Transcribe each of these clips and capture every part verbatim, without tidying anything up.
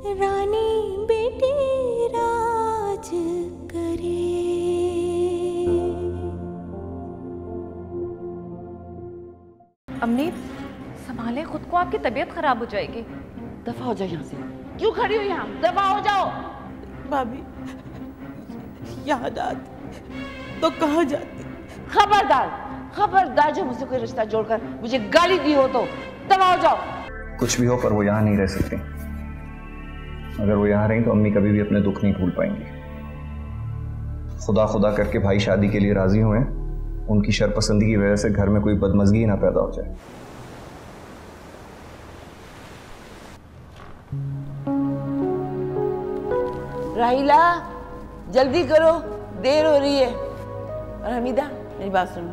रानी बेटी राज करे। अमनीत, संभाले खुद को, आपकी तबीयत खराब हो जाएगी। दफा हो जाओ यहाँ से। क्यों खड़ी हो यहाँ? दफा हो जाओ। भाभी यहाँ जाती तो कहाँ जाती? खबरदार, खबरदार जो मुझसे कोई रिश्ता जोड़कर मुझे गाली दी हो तो दफा हो जाओ। कुछ भी हो पर वो यहाँ नहीं रह सकती। अगर वो यहाँ रही तो अम्मी कभी भी अपने दुख नहीं भूल पाएंगी। खुदा खुदा करके भाई शादी के लिए राजी हुए, उनकी शर्पसंदी की वजह से घर में कोई बदमजगी ना पैदा हो जाए। राहिला, जल्दी करो, देर हो रही है। और हमीदा, मेरी बात सुनो,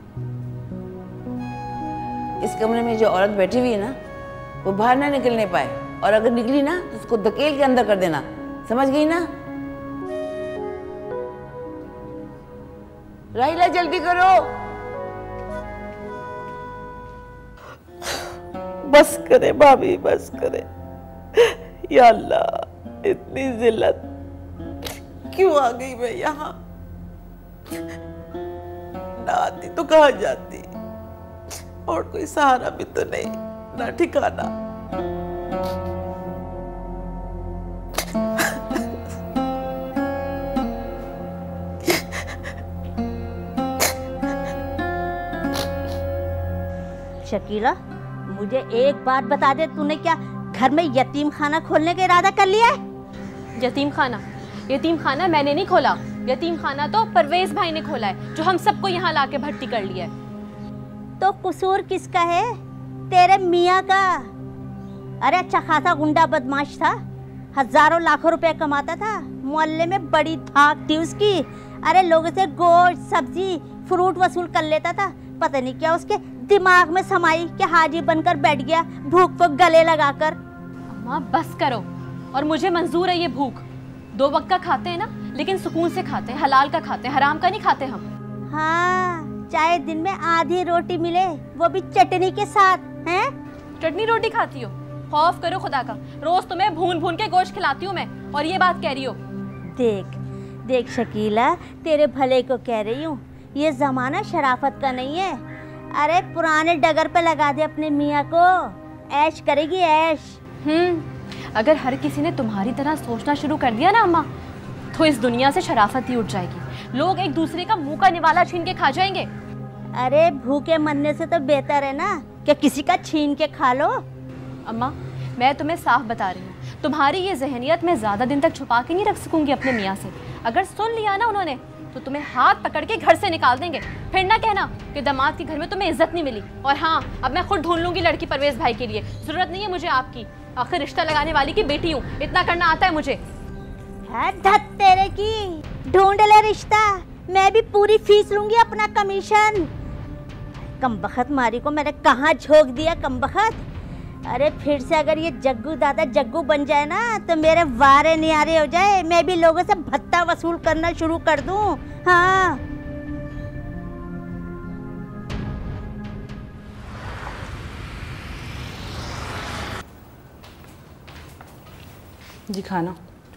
इस कमरे में जो औरत बैठी हुई है ना, वो बाहर ना निकलने पाए, और अगर निकली ना तो उसको धकेल के अंदर कर देना, समझ गई ना? राहिला जल्दी करो। बस करे भाभी, बस करे। या अल्लाह, इतनी जिल्लत क्यों आ गई मैं यहाँ? ना आती तो कहाँ जाती? और कोई सहारा भी तो नहीं, ना ठिकाना। शकीला, मुझे एक बात बता दे, तूने क्या घर में यतीम खाना खोलने का इरादा कर लिया है? यतीम खाना? यतीम खाना मैंने नहीं खोला। यतीम खाना तो परवेज भाई ने खोला है, जो हम सबको यहाँ लाके भर्ती कर लिया है। तो कसूर किसका है? तेरे मियाँ का। अरे अच्छा खासा गुंडा बदमाश था, हजारों लाखों रुपए कमाता था, मोहल्ले में बड़ी धाक थी उसकी। अरे लोगों से गोश्त, सब्जी, फ्रूट वसूल कर लेता था। पता नहीं क्या उसके दिमाग में समाई कि हाजी बनकर बैठ गया, भूख को गले लगाकर। अम्मा बस करो, और मुझे मंजूर है ये भूख। दो वक्त का खाते हैं ना, लेकिन सुकून से खाते हैं, हलाल का खाते हैं, हराम का नहीं खाते हम। हाँ, चाहे दिन में आधी रोटी मिले, वो भी चटनी के साथ। हैं? चटनी रोटी खाती हो? खौफ करो खुदा का, रोज तुम्हें भून भून के गोश्त खिलाती हूँ मैं, और ये बात कह रही हो? देख देख शकीला, तेरे भले को कह रही हूँ, ये जमाना शराफत का नहीं है। अरे पुराने डगर पे लगा दे अपने मियाँ को, ऐश करेगी ऐश। हम्म अगर हर किसी ने तुम्हारी तरह सोचना शुरू कर दिया ना अम्मा, तो इस दुनिया से शराफत ही उठ जाएगी। लोग एक दूसरे का मुंह का निवाला छीन के खा जाएंगे। अरे भूखे मरने से तो बेहतर है ना कि किसी का छीन के खा लो। अम्मा मैं तुम्हें साफ बता रही हूँ, तुम्हारी ये जहनियत मैं ज्यादा दिन तक छुपा के नहीं रख सकूंगी अपने मियाँ से। अगर सुन लिया ना उन्होंने, तो तुम्हें हाथ पकड़ के घर से निकाल देंगे। फिर ना कहना कि दामाद के घर में तुम्हें इज्जत नहीं मिली। और हाँ, अब मैं खुद ढूंढ लूंगी लड़की परवेज भाई के लिए, जरूरत नहीं है मुझे आपकी। आखिर रिश्ता लगाने वाली की बेटी हूँ, इतना करना आता है मुझे। है धत तेरे की, ढूंढ ले रिश्ता, मैं भी पूरी फीस लूंगी, अपना कमीशन। कमबख्त मारी को मैंने कहाँ झोंक दिया, कमबख्त। अरे फिर से अगर ये जग्गू दादा जग्गू बन जाए ना, तो मेरे वारे नियारे हो जाए, मैं भी लोगों से भत्ता वसूल करना शुरू कर दूं। हाँ जी। खाना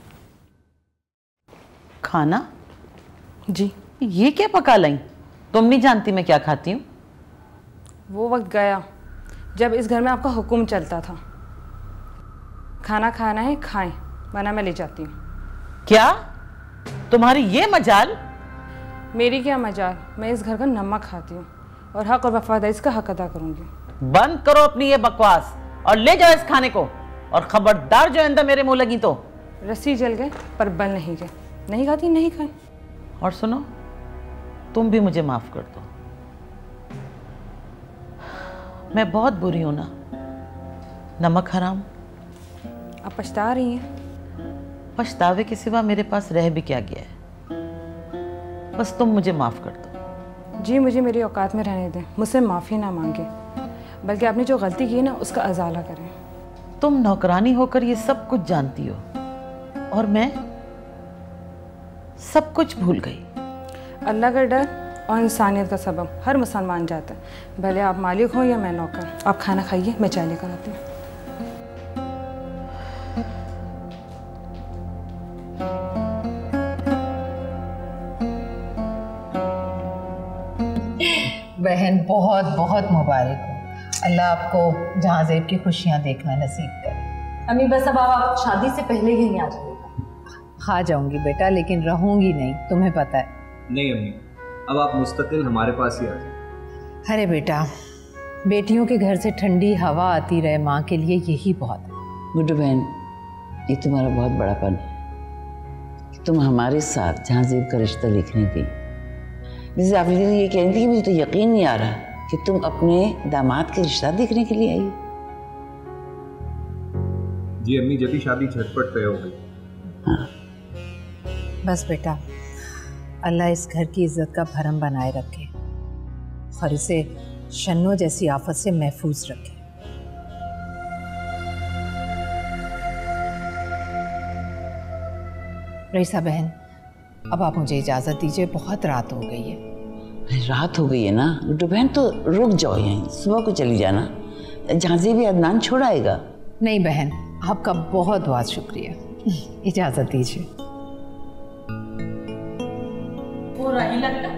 खाना? जी। ये क्या पका लाई? तुम नहीं जानती मैं क्या खाती हूँ? वो वक्त गया जब इस घर में आपका हुक्म चलता था, खाना खाना है खाएं, वरना मैं ले जाती हूँ। क्या तुम्हारी ये मजाल? मेरी क्या मजाल, मैं इस घर का नमक खाती हूँ और हक और वफादारी इसका हक अदा करूँगी। बंद करो अपनी ये बकवास और ले जाओ इस खाने को, और खबरदार जो अंदर मेरे मुंह लगी तो। रस्सी जल गए पर बल नहीं गए। नहीं खाती नहीं खाए। और सुनो, तुम भी मुझे माफ कर दो, मैं बहुत बुरी हूं ना। नमक हराम। आप पछता रही हैं? पछतावे के सिवा मेरे पास रह भी क्या गया है। बस तुम मुझे माफ कर दो। जी, मुझे मेरी औकात में रहने दें, मुझसे माफ़ी ना मांगे, बल्कि आपने जो गलती की है ना उसका अजाला करें। तुम नौकरानी होकर ये सब कुछ जानती हो, और मैं सब कुछ भूल गई। अल्लाह का डर और इंसानियत का सबब हर मुसलमान जाता है, भले आप मालिक हो या मैं नौकर। आप खाना खाइए, मैं चाय लेकर आती हूँ। बहुत बहुत मुबारक हो। अल्लाह आपको जहाँ ज़ेब की खुशियाँ देखना नसीब करे। अम्मी बस अब आप शादी से पहले ही नहीं आ जाइएगा। आ जाऊंगी बेटा, लेकिन रहूंगी नहीं, तुम्हें पता है। नहीं अम्मी, अब आप मुस्तकिल हमारे पास ही आ जाए। अरे बेटा, बेटियों के घर से ठंडी हवा आती रहे माँ के लिए यही बहुत है। गुड्डू बहन, ये तुम्हारा बहुत बड़ापन है कि तुम हमारे साथ जहाँ ज़ेब का रिश्ता देखने गई। जैसे आप ये कह रही थी कि मुझे तो यकीन नहीं आ रहा कि तुम अपने दामाद के रिश्ता देखने के लिए आई। जी अम्मी, जब भी शादी झटपट तय हो गई। हाँ। बस बेटा, अल्लाह इस घर की इज्जत का भरम बनाए रखे और इसे शन्नो जैसी आफत से महफूज रखे। रईसा बहन, अब आप मुझे इजाज़त दीजिए, बहुत रात हो गई है। रात हो गई है ना गुड्डू बहन, तो रुक जाओ यहीं, सुबह को चली जाना, जहाँ से भी अदनान छोड़ आएगा। नहीं बहन, आपका बहुत बहुत शुक्रिया, इजाज़त दीजिए। वो रही लगता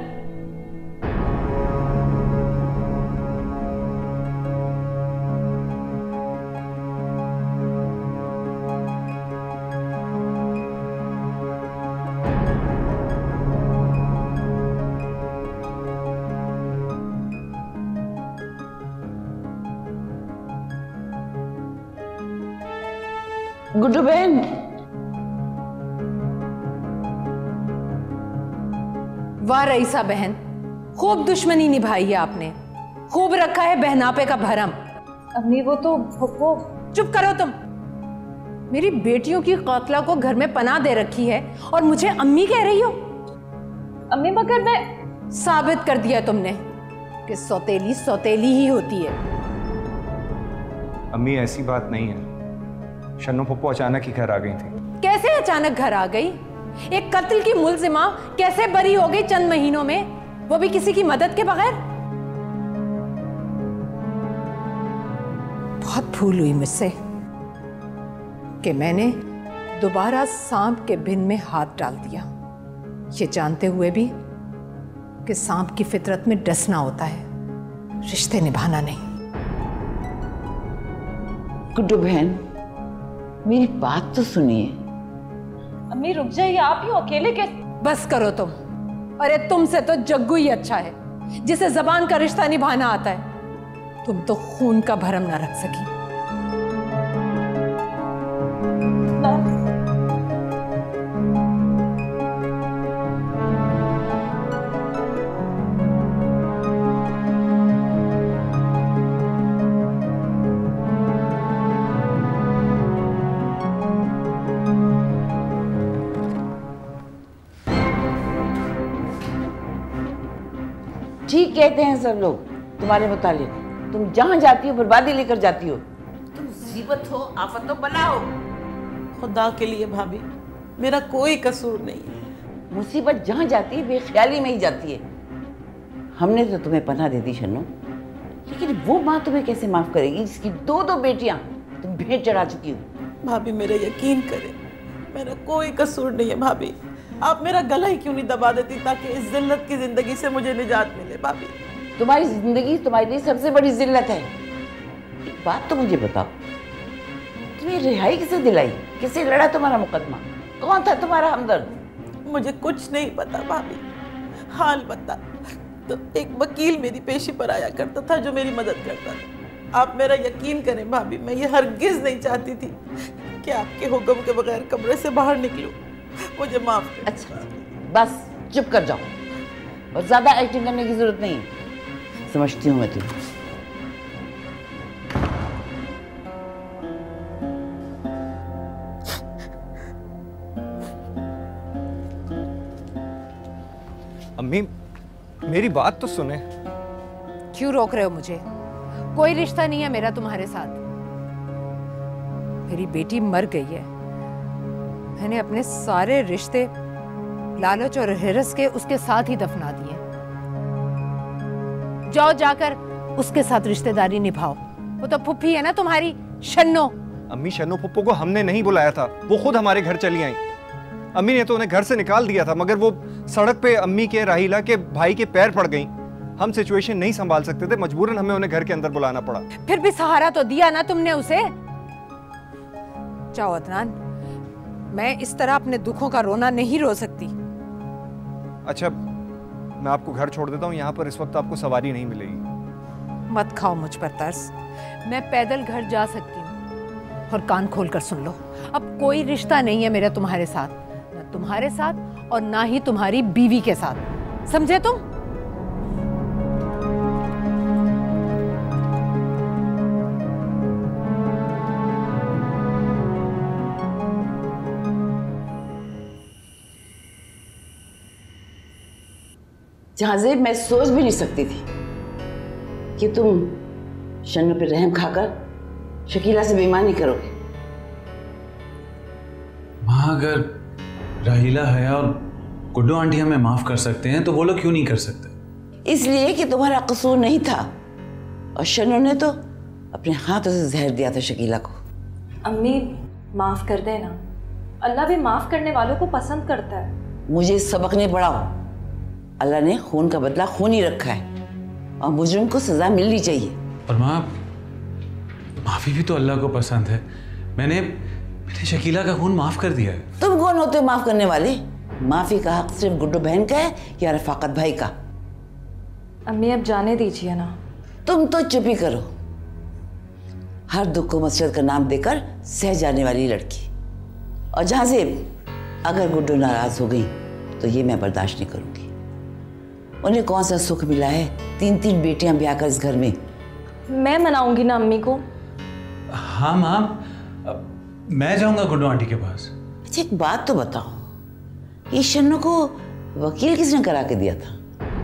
गुड्डू बहन, वाह रईसा बहन, खूब दुश्मनी निभाई है आपने, खूब रखा है बहनापे का भरम। अम्मी वो तो वो चुप करो तुम। मेरी बेटियों की कातला को घर में पनाह दे रखी है और मुझे अम्मी कह रही हो। अम्मी मगर मैं साबित कर दिया तुमने कि सौतेली सौतेली ही होती है। अम्मी ऐसी बात नहीं है, शन्नो पप्पू अचानक ही घर आ गई थी। कैसे अचानक घर आ गई? एक कत्ल की मुलजिमा कैसे बरी हो गई चंद महीनों में, वो भी किसी की मदद के बगैर? बहुत भूल हुई मुझसे कि मैंने दोबारा सांप के बिन में हाथ डाल दिया, ये जानते हुए भी कि सांप की फितरत में डसना होता है, रिश्ते निभाना नहीं। गुड्डू बहन, मेरी बात तो सुनिए। अम्मी रुक जाइए, आप ही अकेले कैसे? बस करो तुम। अरे तुमसे तो जग्गू ही अच्छा है, जिसे जबान का रिश्ता निभाना आता है। तुम तो खून का भरम ना रख सकी। ठीक कहते हैं सब लोग तुम्हारे मुतालिक, तुम जहां जाती हो बर्बादी लेकर जाती हो। तुम मुसीबत हो, आफत हो, बला हो। खुदा के लिए भाभी, मेरा कोई कसूर नहीं है। मुसीबत जहां जाती है बेख्याली में ही जाती है। हमने तो तुम्हें पनाह दे दी शन्नो, लेकिन वो माँ तुम्हें कैसे माफ करेगी जिसकी दो दो बेटियां तुम भेंट चढ़ा चुकी हो। भाभी मेरा यकीन करें, मेरा कोई कसूर नहीं है। भाभी आप मेरा गला ही क्यों नहीं दबा देती ताकि इस जिल्लत की जिंदगी से मुझे निजात मिले। भाभी तुम्हारी जिंदगी तुम्हारे लिए सबसे बड़ी जिल्लत है। एक बात तो मुझे बताओ, तुम्हें रिहाई किसे दिलाई? किसे लड़ा तुम्हारा मुकदमा? कौन था तुम्हारा हमदर्द? मुझे कुछ नहीं पता भाभी, हाल बता तो एक वकील मेरी पेशी पर आया करता था जो मेरी मदद करता था। आप मेरा यकीन करें भाभी, मैं ये हरगिज नहीं चाहती थी कि आपके हुक्म के बगैर कमरे से बाहर निकलूं। मुझे माफ कर। अच्छा बस चुप कर जाओ, और ज्यादा एक्टिंग करने की जरूरत नहीं है। समझती हूँ मैं तुम्हें। अम्मी मेरी बात तो सुने। क्यों रोक रहे हो मुझे? कोई रिश्ता नहीं है मेरा तुम्हारे साथ। मेरी बेटी मर गई है, मैंने अपने सारे रिश्ते लालच और हिरस के उसके साथ ही दफना दिए। जाओ जाकर उसके साथ रिश्तेदारी निभाओ। वो तो फुफ्फी है ना तुम्हारी, शन्नो। अम्मी शन्नो पप्पू को हमने नहीं बुलाया था, वो खुद हमारे घर चली आई। अम्मी ने तो उन्हें घर से निकाल दिया था, मगर वो सड़क पे अम्मी के राहिला के भाई के पैर पड़ गई हम सिचुएशन नहीं संभाल सकते थे, मजबूरन हमें उन्हें घर के अंदर बुलाना पड़ा। फिर भी सहारा तो दिया ना तुमने उसे। जाओ अदनान, मैं इस तरह अपने दुखों का रोना नहीं रो सकती। अच्छा, मैं आपको घर छोड़ देता हूँ, यहाँ पर इस वक्त आपको सवारी नहीं मिलेगी। मत खाओ मुझ पर तरस, मैं पैदल घर जा सकती हूँ। और कान खोल कर सुन लो, अब कोई रिश्ता नहीं है मेरा तुम्हारे साथ, ना तुम्हारे साथ और ना ही तुम्हारी बीवी के साथ, समझे तुम? जहाज़ेब, मैं सोच भी नहीं सकती थी कि तुम शन्नू पे रहम खाकर शकीला से बेईमानी करोगे। माँ, अगर राहिला है और गुड्डू आंटी हमें माफ कर सकते हैं तो वो लोग क्यों नहीं कर सकते? इसलिए कि तुम्हारा कसूर नहीं था और शन्नू ने तो अपने हाथों से जहर दिया था शकीला को। अम्मी माफ कर देना, अल्लाह भी माफ करने वालों को पसंद करता है। मुझे सबक नहीं पढ़ाओ, अल्लाह ने खून का बदला खून ही रखा है और मुजरिम को सजा मिलनी चाहिए। और माँ, माफी भी तो अल्लाह को पसंद है। मैंने मैंने शकीला का खून माफ कर दिया है। तुम कौन होते हो माफ करने वाले? माफी का हक सिर्फ गुड्डू बहन का है या रफाकत भाई का? अम्मी अब जाने दीजिए ना। तुम तो चुप ही करो, हर दुख को मसरत का नाम देकर सह जाने वाली लड़की। और जहाज़ेब, अगर गुड्डू नाराज हो गई तो ये मैं बर्दाश्त नहीं करूंगी। उन्हें कौन सा सुख मिला है तीन तीन बेटियां ब्याह कर इस घर में? मैं मनाऊंगी ना अम्मी को। हाँ माँ, मैं जाऊंगा गुड्डू आंटी के पास। अच्छा, एक बात तो बताओ, ये शन्नू को वकील किसने करा के दिया था?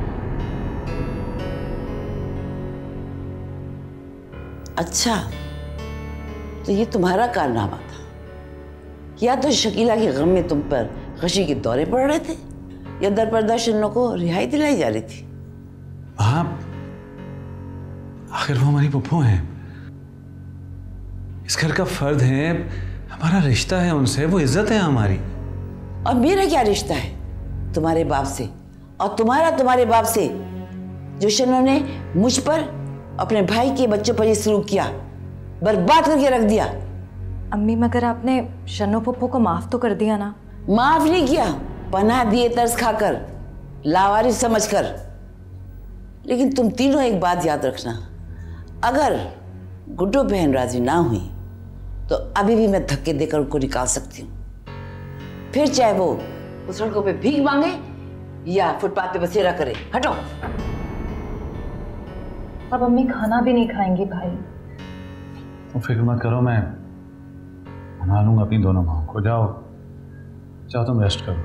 अच्छा, तो ये तुम्हारा कारनामा था? या तो शकीला के गम में तुम पर खुशी के दौरे पड़ रहे थे या दरपर्दा शन्नू को रिहाई दिलाई जा रही थी? हाँ, आखिर वो हमारी पप्पू हैं, इस घर का फर्द है, हमारा रिश्ता है उनसे, वो इज्जत है हमारी। और मेरा क्या रिश्ता है तुम्हारे बाप से? और तुम्हारा तुम्हारे बाप से, जो शन्नू ने मुझ पर, अपने भाई के बच्चों पर ये सलूक किया, बर्बाद करके रख दिया। अम्मी, मगर आपने शन्नू पप्पू को माफ तो कर दिया ना? माफ नहीं किया, पनाह दिए तरस खाकर, लावारिस समझकर। लेकिन तुम तीनों एक बात याद रखना, अगर गुड्डू बहन राजी ना हुई तो अभी भी मैं धक्के देकर उनको निकाल सकती हूँ, फिर चाहे वो सड़कों पे भीख मांगे या फुटपाथ पे बसेरा करे। हटो। अब अम्मी खाना भी नहीं खाएंगी भाई। तो फिक्र मत करो, मैं मना लूंगा अपनी दोनों माओं को। जाओ जाओ, तुम रेस्ट करो।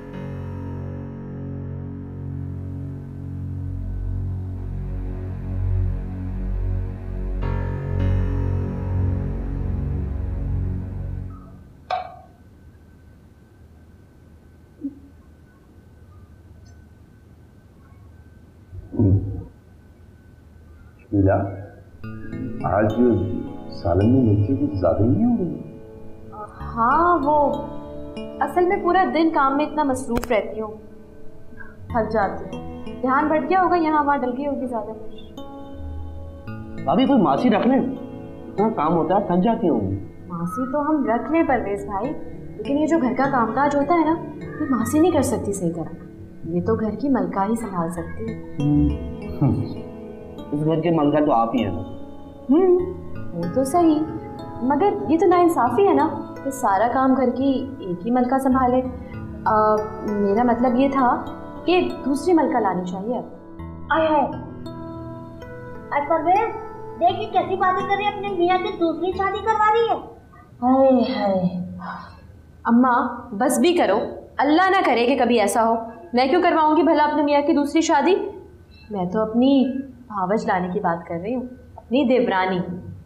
शीला, आज सालन में मिर्ची कुछ ज्यादा ही नहीं हो गई? हाँ, वो असल में पूरा दिन काम में इतना मसरूफ रहती हूँ, थक जाती हूँ। ध्यान बढ़ गया होगा, यहाँ वहाँ डल गई होगी ज्यादा कुछ। भाभी कोई मासी रख लें, इतना काम होता है, थक जाती हूँ। मासी तो हम रख लें परवेज भाई, लेकिन ये जो घर का कामकाज होता है ना, ये मासी नहीं कर सकती सही तरह। ये तो घर की मलका ही संभाल सकती है। इस घर के मलका तो आप ही हैं ना। हम्म, वो तो सही, मगर ये तो नाइंसाफी है ना कि सारा काम घर की एक ही मलका संभाले। आ, मेरा मतलब ये था कि दूसरी मलका लानी चाहिए। अब आए हाय, आज परवेज देखिए कैसी बातें कर रही है, अपने मियाँ से दूसरी शादी करवा रही है। हाय हाय। अम्मा बस भी करो, अल्लाह ना करे कि कभी ऐसा हो। मैं क्यों करवाऊंगी भला अपने मियाँ की दूसरी शादी? मैं तो अपनी भावज लाने की बात कर रही हूँ, अपनी देवरानी।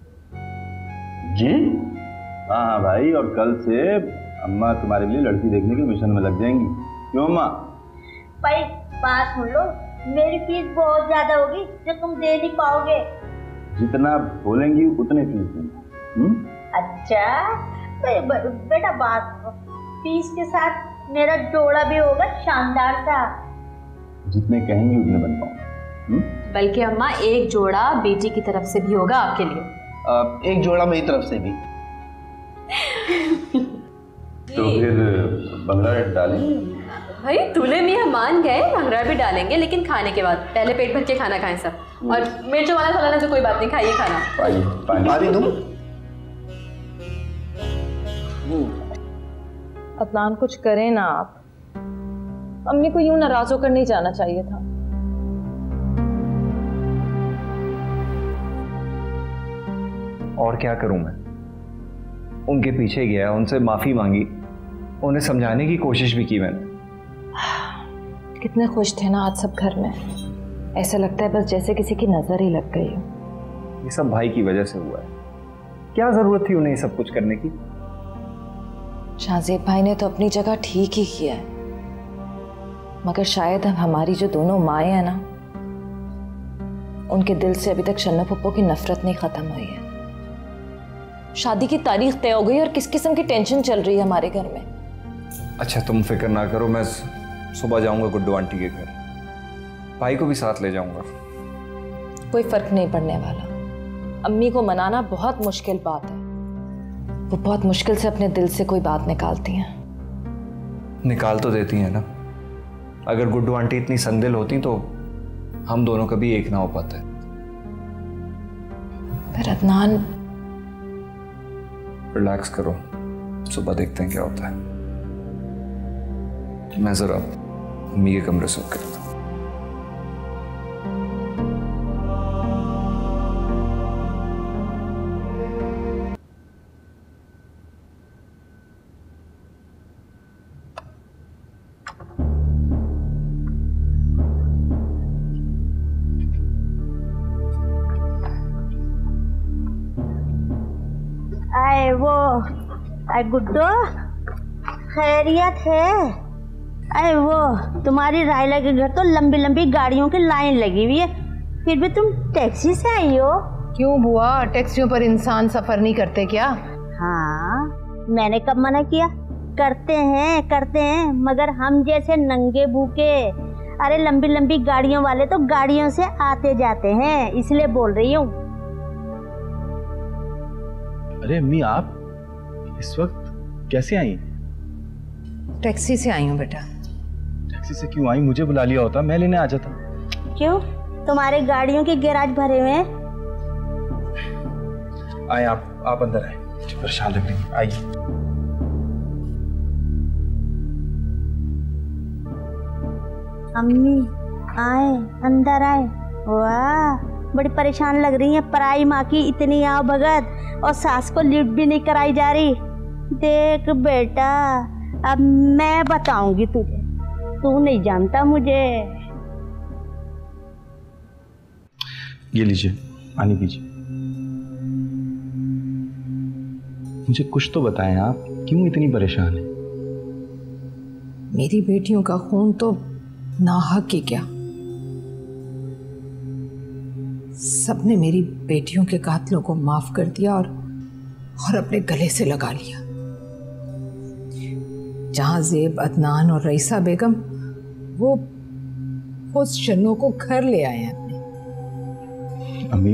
जी हाँ हाँ भाई, और कल से अम्मा तुम्हारे लिए लड़की देखने के मिशन में लग जाएंगी। क्यों अम्मा? भाई बात सुन लो, मेरी फीस बहुत ज्यादा होगी जो तुम दे नहीं पाओगे। जितना बोलेंगी उतने फीस दूंगा। अच्छा बे, बे, बेटा बात, फीस के साथ मेरा जोड़ा भी होगा शानदार सा। जितने कहेंगी उतने बन पाऊंगा। बल्कि अम्मा एक जोड़ा बेटी की तरफ से भी होगा आपके लिए। आ, एक जोड़ा मेरी तरफ से भी। तो फिर भंगड़ा डालेंगे? भाई दूल्हे मियाँ मान गए, भंगड़ा भी डालेंगे, लेकिन खाने के बाद। पहले पेट भर के खाना खाएं सब, और मिर्चों वाला खाना तो कोई बात नहीं, खाइए खाना। पानी पानी पानी दूं? अदनान कुछ करें ना आप, अम्मी को यूं नाराज होकर नहीं जाना चाहिए था। और क्या करूं मैं? उनके पीछे गया, उनसे माफी मांगी, उन्हें समझाने की कोशिश भी की मैंने। कितने खुश थे ना आज सब घर में, ऐसा लगता है बस जैसे किसी की नजर ही लग गई हो। ये सब भाई की वजह से हुआ है। क्या जरूरत थी उन्हें सब कुछ करने की? शाहजेब भाई ने तो अपनी जगह ठीक ही किया है, मगर शायद अब हमारी जो दोनों माएँ हैं ना, उनके दिल से अभी तक शन्नो पप्पो की नफरत नहीं खत्म हुई है। शादी की तारीख तय हो गई और किस किस्म की टेंशन चल रही है हमारे घर में। अच्छा तुम फिक्र ना करो, मैं सुबह जाऊंगा गुड्डू आंटी के घर, भाई को भी साथ ले जाऊंगा। कोई फर्क नहीं पड़ने वाला। अम्मी को मनाना बहुत मुश्किल बात है, वो बहुत मुश्किल से अपने दिल से कोई बात निकालती हैं। निकाल तो देती हैं ना। अगर गुड्डू आंटी इतनी संदिल होती तो हम दोनों कभी एक ना हो पाते। पर अदनान, रिलैक्स करो, सुबह देखते हैं क्या होता है। मैं जरा अम्मी के कमरे से करता हूं। आए वो आए गुड्डो, खैरियत है? अरे वो तुम्हारी रायला के घर तो लंबी लंबी गाड़ियों की लाइन लगी हुई है, फिर भी तुम टैक्सी से आई हो? क्यों बुआ, टैक्सियों पर इंसान सफर नहीं करते क्या? हाँ, मैंने कब मना किया? करते हैं करते हैं, मगर हम जैसे नंगे भूखे, अरे लंबी लंबी गाड़ियों वाले तो गाड़ियों से आते जाते हैं, इसलिए बोल रही हूँ। अरे अम्मी, आप इस वक्त कैसे आई? टैक्सी से आई हूँ बेटा। टैक्सी से क्यों आई? मुझे बुला लिया होता, मैं लेने आ जाता। क्यों, तुम्हारे गाड़ियों के गैराज भरे हुए हैं? आए आप आप अंदर आए, मुझे परेशान लग रही है, आइए। अम्मी आए, अंदर आए। वाह, बड़ी परेशान लग रही है। पराई माँ की इतनी आओ भगत, और सास को लिफ्ट भी नहीं कराई जा रही। देख बेटा, अब मैं बताऊंगी तुझे, तू नहीं जानता मुझे। ये लीजिए, पानी पीजिए। मुझे कुछ तो बताएं, आप क्यों इतनी परेशान हैं? मेरी बेटियों का खून तो नाहक ही क्या, सबने मेरी बेटियों के कातिलों को माफ कर दिया और और अपने गले से लगा लिया। जहां ज़ेब, अदनान और रईसा बेगम वो वो शन्नो को घर ले आए हैं अपने। अम्मी,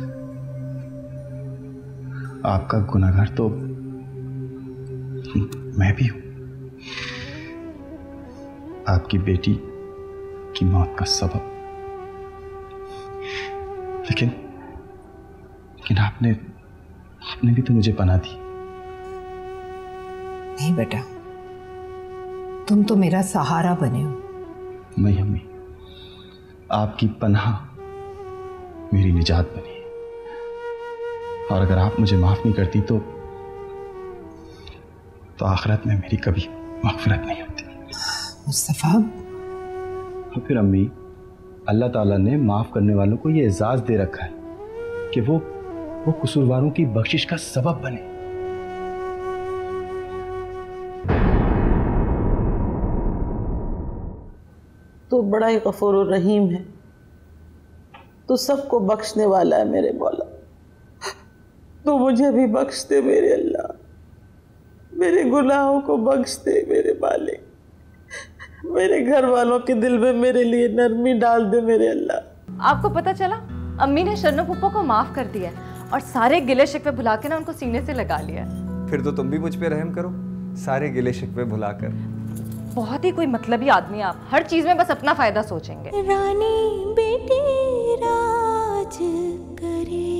आपका गुनहगार तो मैं भी हूं। आपकी बेटी की मौत का सबब, लेकिन लेकिन आपने आपने भी तो मुझे पनाह दी। नहीं बेटा, तुम तो मेरा सहारा बने हो। नहीं अम्मी, आपकी पनाह मेरी निजात बनी है, और अगर आप मुझे माफ नहीं करती तो तो आखिरत में मेरी कभी मग़फ़िरत नहीं होती। मुस्तफ़ा, और फिर अम्मी, अल्लाह ताला ने माफ करने वालों को ये एजाज दे रखा है कि वो वो कसूरवारों की बख्शिश का सबब बने। तू बड़ा ही गफूर और रहीम है, तू सबको बख्शने वाला है मेरे मौला। तू मुझे भी बख्श दे मेरे अल्लाह, मेरे गुनाहों को बख्श दे मेरे मालिक। मेरे घर वालों के दिल में मेरे लिए नरमी डाल दे मेरे अल्लाह। आपको पता चला अम्मी ने शरणो पुप्पो को माफ कर दिया है और सारे गिले शिकवे भुला के ना उनको सीने से लगा लिया है। फिर तो तुम भी मुझ पे रहम करो, सारे गिले शिकवे भुलाकर। बहुत ही कोई मतलबी आदमी आप, हर चीज में बस अपना फायदा सोचेंगे। रानी बेटी राज करे।